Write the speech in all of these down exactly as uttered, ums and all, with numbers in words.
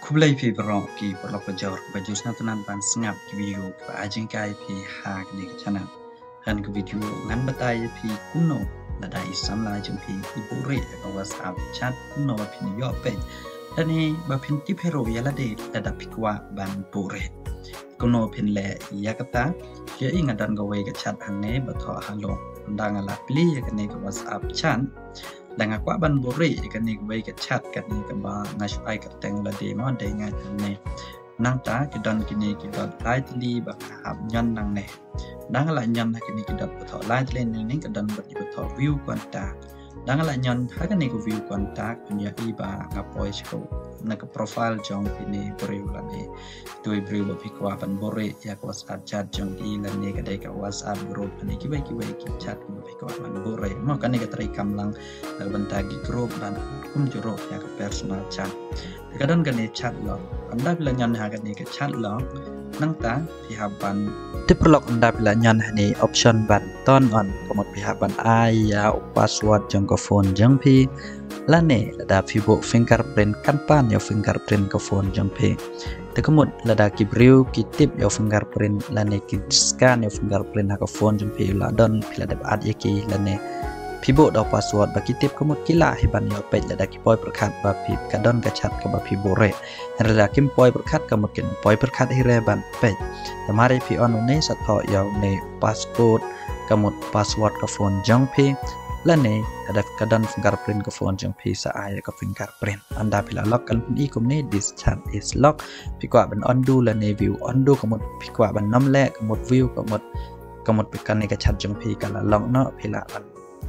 Kublai pi berok ki berlok bajor baju senatunan ban sengap ki video ke ajingkai pi ha kini ke channel han ke video ngan batai pi kuno lada isam la jeng pi ibu re ke WhatsApp chat kuno pi ni yo pe dan ni ba pin tip hero ya lade lada pi kwa ban pure kuno pin le ya kata ya ingat dan gawe ke chat hane batho halo ndang ala pli ya ke ni ke WhatsApp chat dan aku akan beri ikan ni baik cat kat ni keba ngasai kat teng la de mo de ngai ni nang ta kidan kini kita light li ba hab nyan nang ne dang la nyan kini kita betul light li ni ni kidan betul view kontak dang la nyan ha kini ko view kontak punya iba ngapoi siko nak profile jong ini beri la ni tu beri ba pikwa pan beri ya ko WhatsApp chat jong i la ni ka de ka WhatsApp group ni ki baik ki baik chat ko pikwa pan beri mo kan ni ka tari kamlang bantagi grup dan kum juro ya ke personal chat kadang kan ni chat lo anda bila nyan ha kan ni ke chat lo nang ta pihak ban develop anda bila nyan ni option ban turn on komod pihak ban ai ya password jong ko phone jong pi lane lada fibo fingerprint kan pan ya fingerprint ko phone jong pi te komod lada ki briu ki tip ya fingerprint lane ki scan ya fingerprint ha ko phone jong pi la don pila de ad yaki lane Pibo dau password bagi tip kemut kila hiban yo page lada ki poi perkat ba pip kadon kachat ka ba pibo re rada kim poi perkat kemut kin poi perkat hire ban page tamare pi on ne satho yo ne passcode kemut password ka phone jong pi lane ada kadon fingerprint ka phone jong pi sa ai ka fingerprint anda pila lock kan i kum ne this chat is lock pi kwa ban undo lane view undo kemut pi kwa ban nam le kemut view kemut kemut pi kan ne kachat jong pi kala lock no pila ban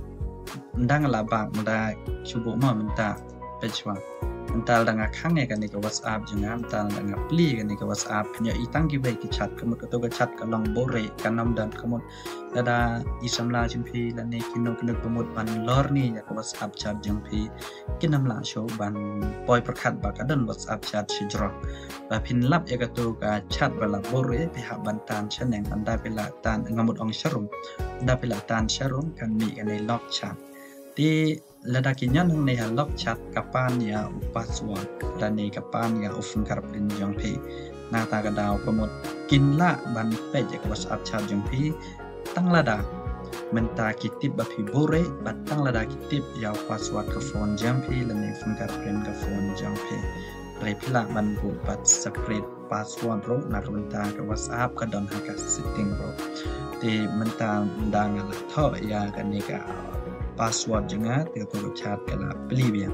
ndang la bang da chubo ma menta pechwa mental danga khange kan ni ka WhatsApp junga mental danga pli kan ni ka WhatsApp nya itang ki bai ki chat kamut ka to ka chat ka long bore kanam dan kamut dada isamla jumpi la ne kino kino kamut ban lor ni ya ka WhatsApp chat jumpi kinam la show ban poi perkhat ba ka dan WhatsApp chat shijro ba pin lap ya ka to ka chat bala bore pi ha ban tan chaneng anda pila tan ngamut ong sharum anda pila tan sharum kan mi kan ni lock chat di ladakinya nang ne lock chat kapan ya password dan ne kapan ya fingerprint jong pi na ta ka daw komot kinla ban page ka WhatsApp chat jong pi tang lada menta kitip ba pi bore bat tang lada kitip ya password ka phone jong pi dan ne fingerprint ka phone jong pi re pila ban bu bat separate password ro na ka menta ka WhatsApp ka don ha ka setting ro di menta ndang la tho ya ka ne ka password juga tiga tu chat kala beli biang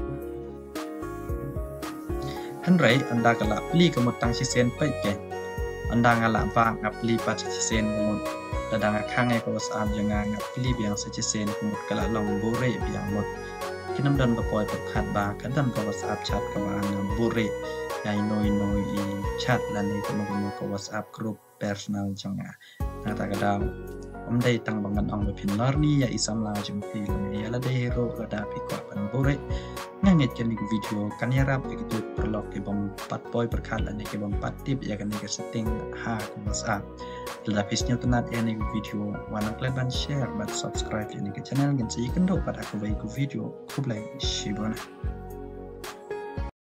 henry anda kala beli kamu tang sisen baik ke anda ngala bang ngap beli pat sisen kamu dadang khang ai ko WhatsApp juga ngap beli biang sisen kamu kala long bore biang mot kinam dan bapoi perkhat ba kadam ko WhatsApp chat kawan bore yai noi noi chat lani kamu ko WhatsApp group personal juga nata kadam om day tang bangan ong pin larni ya isam la jumpi ya la de hero ada pi kwa ban bore nganget kan ni video kan ya rap gitu perlok ke bom pat boy perkala ni ke bom pat tip ya kan ni ke setting ha ke WhatsApp la pisnya tunat ya ni video wana kleban share but subscribe ni ke channel kan saya kendo pada aku baik video ku play shibona